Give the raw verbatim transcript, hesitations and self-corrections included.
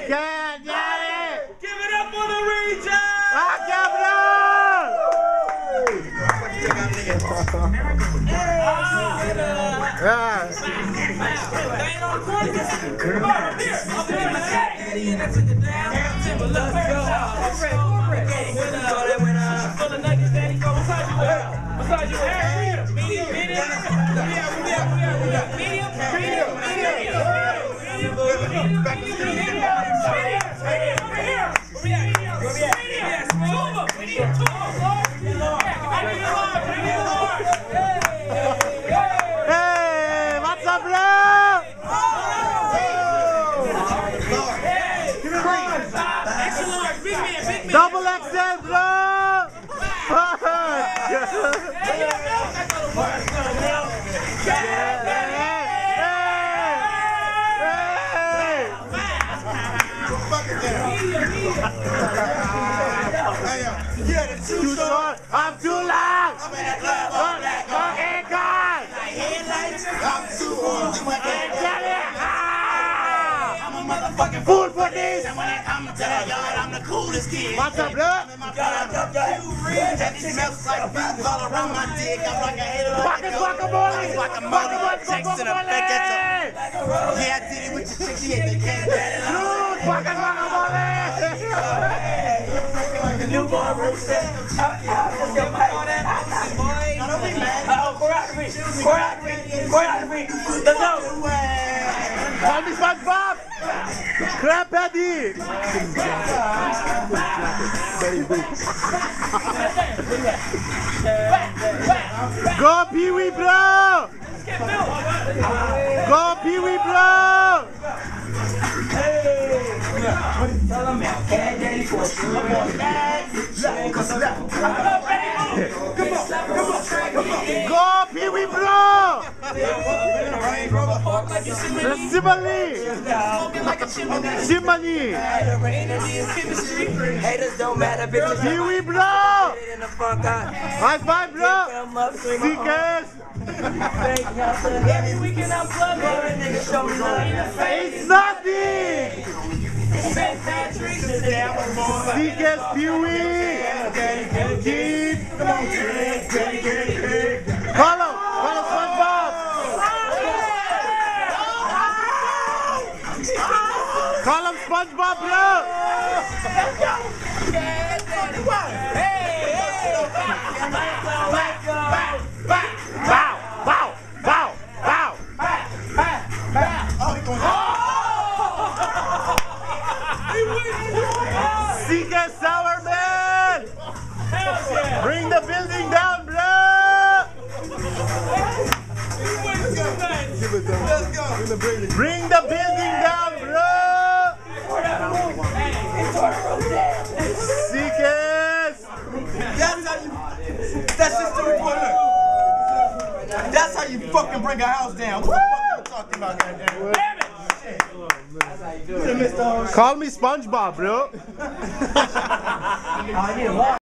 can't get it! Give it up for the region! Ah, cabrón! Hey, what's up, bro? Double X L, bro! Too short, I'm too long! I'm in the club all that okay, God! I'm too old, you want that? I'm a motherfucking fool for this! And when I come to the yard, I'm the coolest kid. What's up, bro? That smells like beans all around my dick. I'm like a hater like a guacamole. Guacamole, checks in a fake at you. Yeah, I did it with your chick, she ate the cake. Dude, guacamole! Newborn roasted. Let's go, Mike. Don't be mad. Uh-oh, choreography. Choreography. Choreography. Let's go. Call me SpongeBob. Crap Eddie. Go Pee-wee, bro. Go Pee-wee, bro. Go Pee-wee, bro! Simile! Simile! Haters don't matter, bitch. Pee-wee, bro! High five, bro! Seekers! Every weekend I'm plugged, every nigga show me love. It's nothing! Saint Patrick's Seekers, Pee-wee! Keep! Call him! Call him SpongeBob! Call him SpongeBob, bro! Let's go! Hey, hey! Bow! Bow! Bow! Bow! Bow! Seeker Sour Man! Bring the building down, bro! Bring the building down, bro! Seekers! That's how you. That's just the reporter. That's how you fucking bring a house down. What the fuck are you talking about, goddamn? Call me SpongeBob, bro. I need a lot.